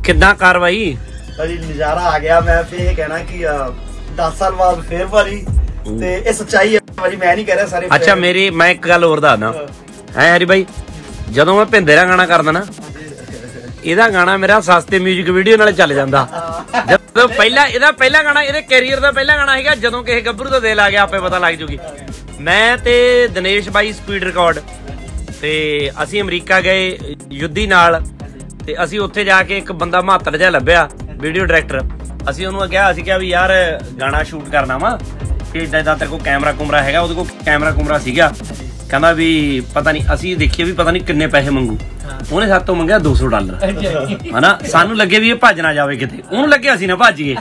ਕਿੱਦਾਂ ਕਾਰਵਾਈ भाजी नजारा आ गया। मैं फिर ये कहना कि 10 साल बाद फिर भाजी ते ये सच्चाई है भाजी, मैं नहीं कह रहा सारे। अच्छा मेरी मैं एक गल होर दसदा है हरी भाई, ਜਦੋਂ ਮੈਂ ਭਿੰਦੇ ਦਾ ਗਾਣਾ ਕਰਦਾ ਨਾ, ਇਹਦਾ ਗਾਣਾ ਮੇਰਾ ਸਸਤੇ 뮤직 ਵੀਡੀਓ ਨਾਲ ਚੱਲ ਜਾਂਦਾ। ਜਦੋਂ ਇਹਦਾ ਪਹਿਲਾ ਗਾਣਾ, ਇਹਦੇ ਕੈਰੀਅਰ ਦਾ ਪਹਿਲਾ ਗਾਣਾ ਹੈਗਾ ਜਦੋਂ ਕਿਸੇ ਗੱਭਰੂ ਦਾ ਦਿਲ ਆ ਗਿਆ ਆਪੇ ਪਤਾ ਲੱਗ ਜੂਗੀ। ਮੈਂ ਤੇ ਦਿਨੇਸ਼ ਬਾਈ ਸਪੀਡ ਰਿਕਾਰਡ ਤੇ ਅਸੀਂ ਅਮਰੀਕਾ ਗਏ ਯੁੱਧੀ ਨਾਲ, ਤੇ ਅਸੀਂ ਉੱਥੇ ਜਾ ਕੇ ਇੱਕ ਬੰਦਾ ਮਹੱਤੜ ਜਿਹਾ ਲੱਭਿਆ ਵੀਡੀਓ ਡਾਇਰੈਕਟਰ। ਅਸੀਂ ਉਹਨੂੰ ਕਿਹਾ, ਅਸੀਂ ਕਿਹਾ ਵੀ ਯਾਰ ਗਾਣਾ ਸ਼ੂਟ ਕਰਨਾ ਵਾ ਕਿ ਇੱਦਾਂ ਇੱਦਾਂ ਤੇਰੇ ਕੋਲ ਕੈਮਰਾ ਕੁਮਰਾ ਹੈਗਾ? ਉਹਦੇ ਕੋਲ ਕੈਮਰਾ ਕੁਮਰਾ ਸੀਗਾ। ਕਹਿੰਦਾ ਵੀ ਪਤਾ ਨਹੀਂ, ਅਸੀਂ ਦੇਖੀਏ ਵੀ ਪਤਾ ਨਹੀਂ ਕਿੰਨੇ ਪੈਸੇ ਮੰਗੂ। ਉਹਨੇ ਸਾਡੇ ਤੋਂ ਮੰਗਿਆ $200 ਹਨਾ। ਸਾਨੂੰ ਲੱਗੇ ਵੀ ਇਹ ਭੱਜ ਨਾ ਜਾਵੇ ਕਿਤੇ, ਉਹਨੂੰ ਲੱਗੇ ਅਸੀਂ ਨਾ ਭੱਜੀਏ।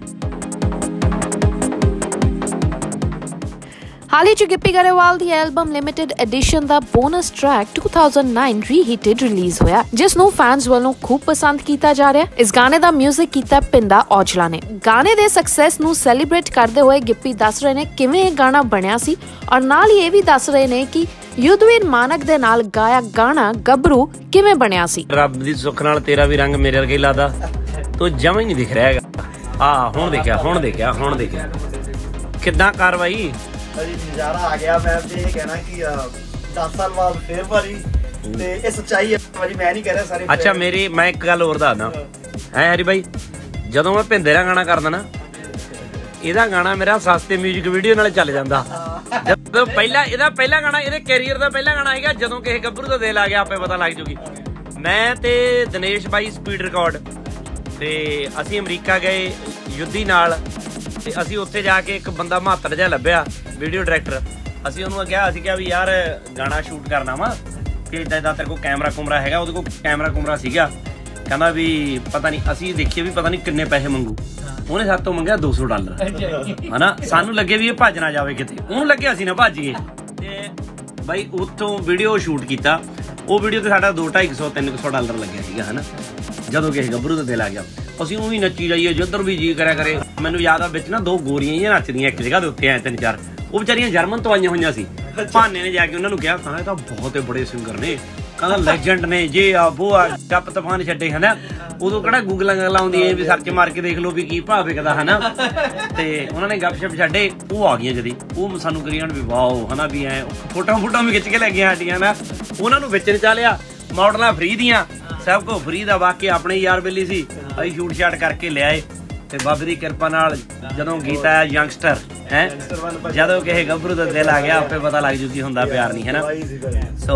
ਹਾਲ ਹੀ 'ਚ ਗਿੱਪੀ ਗਰੇਵਾਲ ਦੀ ਐਲਬਮ ਲਿਮਿਟਡ ਐਡੀਸ਼ਨ ਦਾ ਬੋਨਸ ਟਰੈਕ 2009 ਰੀਹੀਟਡ ਰਿਲੀਜ਼ ਹੋਇਆ, ਜਿਸ ਨੂੰ ਫੈਨਸ ਵੱਲੋਂ ਖੂਬ ਪਸੰਦ ਕੀਤਾ ਜਾ ਰਿਹਾ। ਇਸ ਗਾਣੇ ਦਾ ਮਿਊਜ਼ਿਕ ਕੀਤਾ ਪਿੰਦਾ ਔਜਲਾ ਨੇ। ਗਾਣੇ ਦੇ ਸਕਸੈਸ ਨੂੰ ਸੈਲੀਬ੍ਰੇਟ ਕਰਦੇ ਹੋਏ ਗਿੱਪੀ ਦੱਸ ਰਹੇ ਨੇ ਕਿਵੇਂ ਇਹ ਗਾਣਾ ਬਣਿਆ ਸੀ, ਔਰ ਨਾਲ ਹੀ ਇਹ ਵੀ ਦੱਸ ਰਹੇ ਨੇ ਕਿ ਯੁੱਧਵੀਰ ਮਾਨਕ ਦੇ ਨਾਲ ਗਾਇਆ ਗਾਣਾ ਗੱਭਰੂ ਕਿਵੇਂ ਬਣਿਆ ਸੀ। ਰੱਬ ਦੀ ਸੁੱਖ ਨਾਲ ਤੇਰਾ ਵੀ ਰੰਗ ਮੇਰੇ ਵਰਗਾ ਹੀ ਲੱਗਦਾ, ਤੂੰ ਜਮਾਂ ਹੀ ਨਹੀਂ ਦਿਖ ਰਿਹਾ ਹੈਗਾ। ਹੁਣ ਦੇਖਿਆ ਕਿੱਦਾਂ ਕਾਰਵਾਈ भाजी नजारा आ गया। मैं फिर ये कहना कि 10 साल बाद फिर भाजी ते ये सच्चाई है भाजी, मैं नहीं कह रहा सारे। ਅੱਛਾ ਮੇਰੀ ਮੈਂ ਇੱਕ ਗੱਲ ਹੋਰ ਦੱਸਦਾ ਹੈ ਹਰੀ ਭਾਈ, ਜਦੋਂ ਮੈਂ ਭਿੰਦੇ ਦਾ ਗਾਣਾ ਕਰਦਾ ਨਾ, ਇਹਦਾ ਗਾਣਾ ਮੇਰਾ ਸਸਤੇ 뮤직 ਵੀਡੀਓ ਨਾਲ ਚੱਲ ਜਾਂਦਾ। ਜਦੋਂ ਇਹਦਾ ਪਹਿਲਾ ਗਾਣਾ, ਇਹਦੇ ਕੈਰੀਅਰ ਦਾ ਪਹਿਲਾ ਗਾਣਾ ਹੈਗਾ ਜਦੋਂ ਕਿਸੇ ਗੱਭਰੂ ਦਾ ਦਿਲ ਆ ਗਿਆ ਆਪੇ ਪਤਾ ਲੱਗ ਜੂਗੀ। ਮੈਂ ਤੇ ਦਿਨੇਸ਼ ਬਾਈ ਸਪੀਡ ਰਿਕਾਰਡ ਤੇ ਅਸੀਂ ਅਮਰੀਕਾ ਗਏ ਯੁੱਧੀ ਨਾਲ, ਤੇ ਅਸੀਂ ਉੱਥੇ ਜਾ ਕੇ ਇੱਕ ਬੰਦਾ ਮਹੱਤੜ ਜਿਹਾ ਲੱਭਿਆ ਵੀਡੀਓ ਡਾਇਰੈਕਟਰ। ਅਸੀਂ ਉਹਨੂੰ ਕਿਹਾ, ਅਸੀਂ ਕਿਹਾ ਵੀ ਯਾਰ ਗਾਣਾ ਸ਼ੂਟ ਕਰਨਾ ਵਾ ਕਿ ਇੱਦਾਂ ਇੱਦਾਂ ਤੇਰੇ ਕੋਲ ਕੈਮਰਾ ਕੁਮਰਾ ਹੈਗਾ? ਉਹਦੇ ਕੋਲ ਕੈਮਰਾ ਕੁਮਰਾ ਸੀਗਾ। ਕਹਿੰਦਾ ਵੀ ਪਤਾ ਨਹੀਂ, ਅਸੀਂ ਦੇਖੀਏ ਵੀ ਪਤਾ ਨਹੀਂ ਕਿੰਨੇ ਪੈਸੇ ਮੰਗੂ। ਉਹਨੇ ਸਾਡੇ ਤੋਂ ਮੰਗਿਆ $200 ਹਨਾ। ਸਾਨੂੰ ਲੱਗੇ ਵੀ ਇਹ ਭੱਜ ਨਾ ਜਾਵੇ ਕਿਤੇ, ਉਹਨੂੰ ਲੱਗੇ ਅਸੀਂ ਨਾ ਭੱਜੀਏ। ਤੇ ਬਾਈ ਉੱਥੋਂ ਵੀਡੀਓ ਸ਼ੂਟ ਕੀਤਾ। ਉਹ ਵੀਡੀਓ ਤੇ ਸਾਡਾ $200-300 ਲੱਗਿਆ ਸੀਗਾ ਹਨਾ। ਜਦੋਂ ਕਿਸੇ ਗੱਭਰੂ ਦਾ ਦਿਲ ਆ ਗਿਆ, ਅਸੀਂ ਉਹ ਵੀ ਨੱਚੀ ਜਾਈਏ ਜਿੱਧਰ ਵੀ ਜੀ ਕਰਿਆ ਕਰੇ। ਮੈਨੂੰ ਯਾਦ ਆ ਵਿੱਚ ਨਾ 2 ਗੋਰੀਆਂ ਜਿਹੀਆਂ ਨੱਚਦੀਆਂ ਇੱਕ ਜਗ੍ਹਾ ਦੇ ਉੱਤੇ ਐ 3-4, ਉਹ ਵਿਚਾਰੀਆਂ ਜਰਮਨ ਤੋਂ ਆਈਆਂ ਹੋਈਆਂ ਸੀ। ਭਾਨੇ ਨੇ ਜਾ ਕੇ ਉਹਨਾਂ ਨੂੰ ਕਿਹਾ, ਕਹਿੰਦਾ ਇਹ ਤਾਂ ਬਹੁਤ ਬੜੇ ਸਿੰਗਰ ਨੇ, ਕਹਿੰਦਾ ਲੈਜੈਂਡ ਨੇ, ਜੇ ਆ ਉਹ ਆ, ਟੱਪ ਤੂਫਾਨ ਛੱਡੇ ਹਨਾ। ਉਦੋਂ ਕਿਹੜਾ ਗੂਗਲਾਂ ਆਉਂਦੀਆਂ ਵੀ ਸਰਚ ਮਾਰ ਕੇ ਦੇਖ ਲਓ ਵੀ ਕੀ ਭਾਅ ਵਿਕਦਾ ਹਨਾ। ਤੇ ਉਹਨਾਂ ਨੇ ਗੱਪਸ਼ਪ ਛੱਡੇ, ਉਹ ਆ ਗਈਆਂ ਜਦੀ, ਉਹ ਸਾਨੂੰ ਕਰੀ ਜਾਣ ਵੀ ਵਾਓ ਹਨਾ, ਵੀ ਐ ਫੋਟੋਆਂ ਵੀ ਖਿੱਚ ਕੇ ਲੈ ਗਈਆਂ ਸਾਡੀਆਂ ਨਾ। ਉਹਨਾਂ ਨੂੰ ਵਿੱਚ ਨਚਾ ਲਿਆ, ਮਾਡਲਾਂ ਫਰੀ ਦੀਆਂ, ਸਭ ਕੁਝ ਫਰੀ ਦਾ। ਵਾਕਈ ਆਪਣੇ ਯਾਰ ਬੇਲੀ ਸੀ, ਅਸੀਂ ਸ਼ੂਟ ਸ਼ਾਟ ਕਰਕੇ ਲਿਆਏ। ਤੇ ਬਾਬੇ ਦੀ ਕਿਰਪਾ ਨਾਲ ਜਦੋਂ ਗੀਤ ਆਇਆ ਯੰਗਸਟਰ ਹੈ, ਜਦੋਂ ਕਿਸੇ ਗੱਭਰੂ ਦਾ ਦਿਲ ਆ ਗਿਆ ਆਪੇ ਪਤਾ ਲੱਗ ਜੂ ਕੀ ਹੁੰਦਾ ਪਿਆਰ ਨਹੀਂ ਹੈ ਨਾ। ਸੋ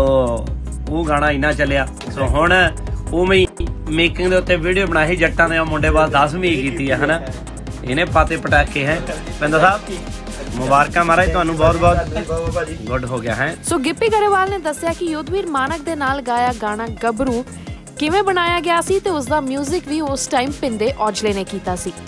ਉਹ ਗਾਣਾ ਇੰਨਾ ਚੱਲਿਆ। ਸੋ ਹੁਣ ਉਵੇਂ ਹੀ ਮੇਕਿੰਗ ਦੇ ਉੱਤੇ ਵੀਡੀਓ ਬਣਾਈ ਜੱਟਾਂ ਦੇ ਮੁੰਡੇ ਬਾਅਦ 10ਵੀਂ ਕੀਤੀ ਆ ਹਨਾ। ਇਹਨੇ ਪਾਤੇ ਪਟਾਕੇ ਹੈ। ਪਿੰਦਾ ਸਾਹਿਬ ਮੁਬਾਰਕਾਂ ਮਹਾਰਾਜ ਤੁਹਾਨੂੰ, ਬਹੁਤ ਬਹੁਤ ਗੁੱਡ ਹੋ ਗਿਆ ਹੈ। ਸੋ ਗਿੱਪੀ ਗਰੇਵਾਲ ਨੇ ਦੱਸਿਆ ਕਿ ਯੁੱਧਵੀਰ ਮਾਨਕ ਦੇ ਨਾਲ ਗਾਇਆ ਗਾਣਾ ਗੱਭਰੂ ਕਿਵੇਂ ਬਣਾਇਆ ਗਿਆ ਸੀ, ਤੇ ਉਸ ਦਾ ਮਿਊਜ਼ਿਕ ਵੀ ਉਸ ਟਾਈਮ ਪਿੰਦੇ ਔਜਲੇ ਨੇ ਕੀਤਾ ਸੀ।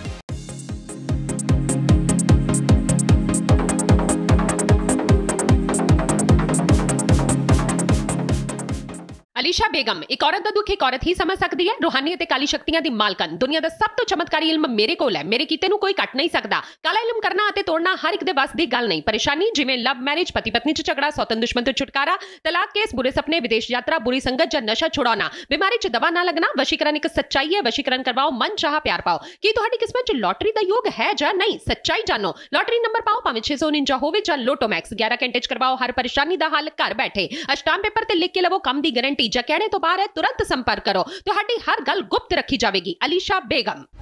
ਅਲੀਸ਼ਾ ਬੇਗਮ ਇੱਕ ਔਰਤ ਦਾ ਦੁੱਖ ਇੱਕ ਔਰਤ ਹੀ ਸਮਝ ਸਕਦੀ ਹੈ। ਰੂਹਾਨੀ ਅਤੇ ਕਾਲੀ ਸ਼ਕਤੀਆਂ ਦੀ ਮਾਲਕਨ, ਦੁਨੀਆ ਦਾ ਸਭ ਤੋਂ ਚਮਤਕਾਰੀ ਇਲਮ ਮੇਰੇ ਕੋਲ ਹੈ। ਮੇਰੇ ਕੀਤੇ ਨੂੰ ਕੋਈ ਕੱਟ ਨਹੀਂ ਸਕਦਾ। ਕਾਲਾ ਇਲਮ ਕਰਨਾ ਅਤੇ ਤੋੜਨਾ ਹਰ ਇੱਕ ਦੇ ਵੱਸ ਦੀ ਗੱਲ ਨਹੀਂ। ਪਰੇਸ਼ਾਨੀ ਜਿਵੇਂ ਲਵ ਮੈਰਿਜ, ਪਤੀ ਪਤਨੀ ਚ ਝਗੜਾ, ਸੌਤਨ ਦੁਸ਼ਮਣ ਤੋਂ ਛੁਟਕਾਰਾ, ਤਲਾਕ ਕੇਸ, ਬੁਰੇ ਸੁਪਨੇ, ਵਿਦੇਸ਼ ਯਾਤਰਾ, ਬੁਰੀ ਸੰਗਤ ਜਾਂ ਨਸ਼ਾ ਛੁਡਾਉਣਾ, ਬਿਮਾਰੀ ਚ ਦਵਾ ਨਾ ਲੱਗਣਾ। ਵਸ਼ੀਕਰਨ ਇੱਕ ਸੱਚਾਈ ਹੈ। ਵਸ਼ੀਕਰਨ ਕਰਵਾਓ, ਮਨ ਚਾਹਾ ਪਿਆਰ ਪਾਓ। ਕੀ ਤੁਹਾਡੀ ਕਿਸਮਤ ਚ ਲੋਟਰੀ ਦਾ ਯੋਗ ਹੈ ਜਾਂ ਨਹੀਂ? ਸੱਚਾਈ ਜਾਣੋ। ਲੋਟਰੀ ਨੰਬਰ ਪਾਓ, ਭਾਵੇਂ 649 ਹੋਵੇ ਜਾਂ ਲੋਟੋ ਮੈਕਸ। 11 ਘੰਟੇ ਚ ਕਰਵਾਓ ਹਰ ਪਰੇਸ਼ਾਨੀ ਦਾ ਹੱਲ ਘਰ ਬੈਠੇ। ਅਸ਼ਟਾਮ ਪੇਪਰ ਤੇ ਲਿਖ ਕੇ ਲਵੋ ਕੰਮ ਦੀ ਗਾਰੰਟੀ। ਜਾਂ ਕਹਿਣੇ ਤੋਂ ਬਾਹਰ ਹੈ, ਤੁਰੰਤ ਸੰਪਰਕ ਕਰੋ। ਤੁਹਾਡੀ ਹਰ ਗੱਲ ਗੁਪਤ ਰੱਖੀ ਜਾਵੇਗੀ। ਅਲੀਸ਼ਾ ਬੇਗਮ।